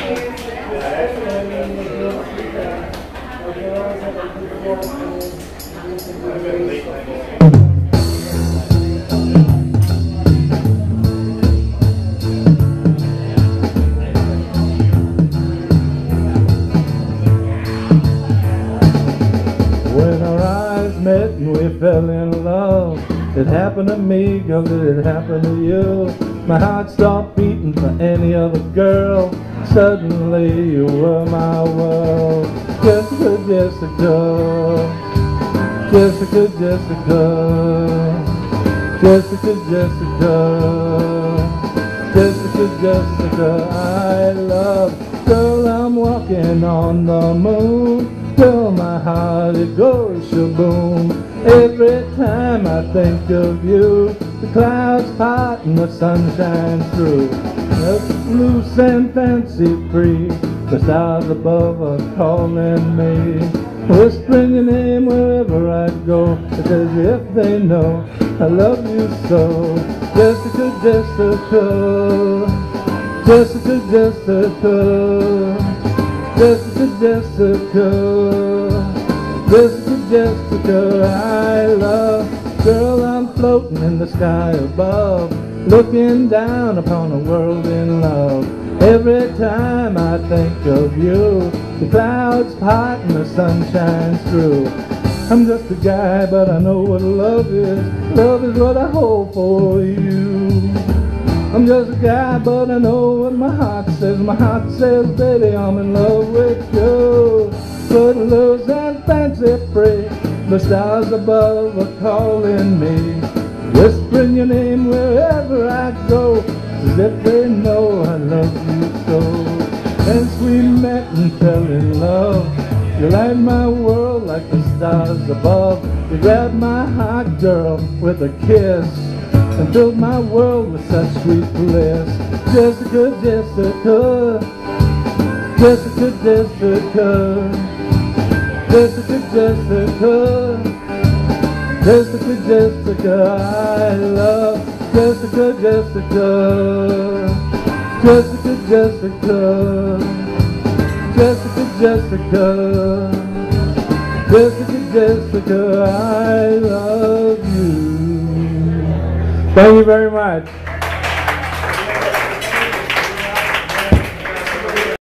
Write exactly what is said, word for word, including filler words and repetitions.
When our eyes met and we fell in love, it happened to me cause it happened to you. My heart stopped beating for any other girl. Suddenly you were my world. Jessica, Jessica, Jessica, Jessica, Jessica, Jessica, Jessica, Jessica, I love. Girl, I'm walking on the moon. Girl, my heart, it goes sha-boom. Every time I think of you, the clouds part and the sun shines through. Loose and fancy free, the stars above are calling me, whispering your name wherever I go. It's as if they know I love you so. Jessica, Jessica, Jessica, Jessica, Jessica, Jessica, Jessica, Jessica, I love. Girl, I'm floating in the sky above, looking down upon a world in love. Every time I think of you, the clouds part and the sun shines through. I'm just a guy, but I know what love is. Love is what I hold for you. I'm just a guy, but I know what my heart says. My heart says, baby, I'm in love with you. Footloose and fancy free, the stars above are calling me, whispering your name wherever I go, as if they know I love you so. Since we met and fell in love, you light my world like the stars above. You grabbed my heart, girl, with a kiss, and filled my world with such sweet bliss. Jessica, Jessica, Jessica, Jessica, Jessica, Jessica, Jessica, Jessica, I love. Jessica, Jessica, Jessica, Jessica, Jessica, Jessica, Jessica, Jessica, I love you. Thank you very much.